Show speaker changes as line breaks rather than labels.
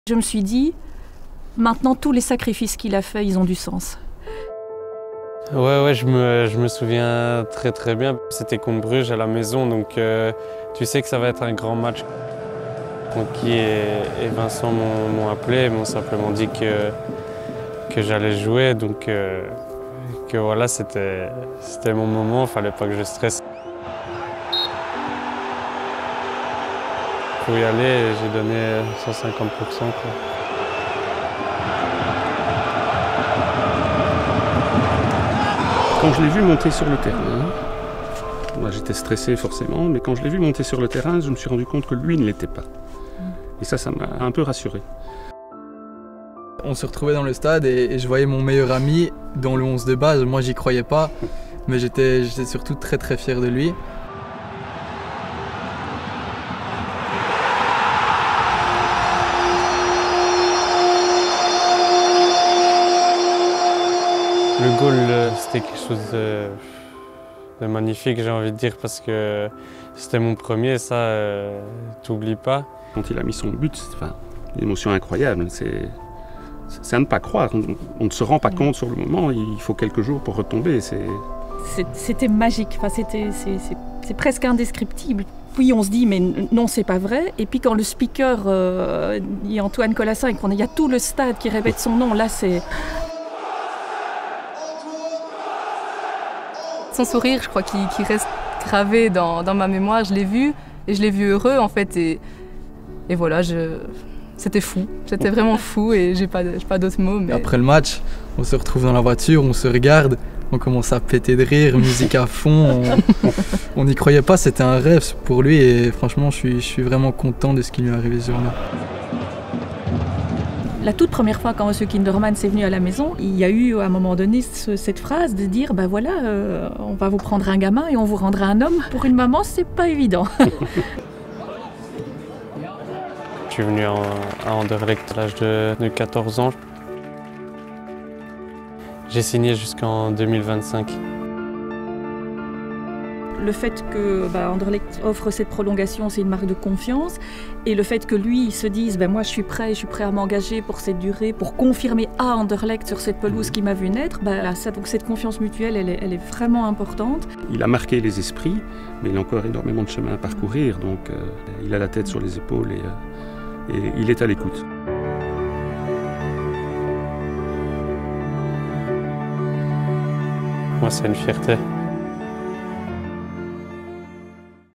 Je me suis dit, maintenant tous les sacrifices qu'il a faits, ils ont du sens.
Ouais, je me souviens très bien. C'était contre Bruges à la maison, donc tu sais que ça va être un grand match. Guy et Vincent m'ont appelé, m'ont simplement dit que j'allais jouer, donc que voilà, c'était mon moment, il fallait pas que je stresse. Pour y aller, j'ai donné 150%. Quoi.
Quand je l'ai vu monter sur le terrain, moi j'étais stressé forcément, mais quand je l'ai vu monter sur le terrain, je me suis rendu compte que lui ne l'était pas. Et ça m'a un peu rassuré.
On se retrouvait dans le stade et je voyais mon meilleur ami dans le 11 de base. Moi j'y croyais pas, mais j'étais surtout très fier de lui.
Le goal, c'était quelque chose de magnifique, j'ai envie de dire, parce que c'était mon premier, ça, t'oublies pas.
Quand il a mis son but, une émotion incroyable, c'est à ne pas croire. On ne se rend pas compte sur le moment, il faut quelques jours pour retomber.
C'était magique, c'est presque indescriptible. Puis on se dit, mais non, c'est pas vrai. Et puis quand le speaker, dit Antoine Colassin, et qu'il y a tout le stade qui répète son nom, là c'est...
Son sourire, je crois qu'il reste gravé dans ma mémoire. Je l'ai vu et je l'ai vu heureux en fait. Et voilà, c'était fou. C'était vraiment fou et j'ai pas d'autres mots. Mais...
Après le match, on se retrouve dans la voiture, on se regarde, on commence à péter de rire, musique à fond. On n'y croyait pas, c'était un rêve pour lui et franchement, je suis vraiment content de ce qui lui est arrivé ce jour-là.
La toute première fois quand M. Kinderman s'est venu à la maison, il y a eu à un moment donné cette phrase de dire ben voilà, on va vous prendre un gamin et on vous rendra un homme. Pour une maman, c'est pas évident.
Je suis venu à Anderlecht à l'âge de 14 ans. J'ai signé jusqu'en 2025.
Le fait que Anderlecht offre cette prolongation, c'est une marque de confiance. Et le fait que lui, il se dise moi je suis prêt à m'engager pour cette durée, pour confirmer à Anderlecht sur cette pelouse qui m'a vu naître, donc cette confiance mutuelle, elle est vraiment importante.
Il a marqué les esprits, mais il a encore énormément de chemin à parcourir, donc il a la tête sur les épaules et il est à l'écoute.
Moi, c'est une fierté.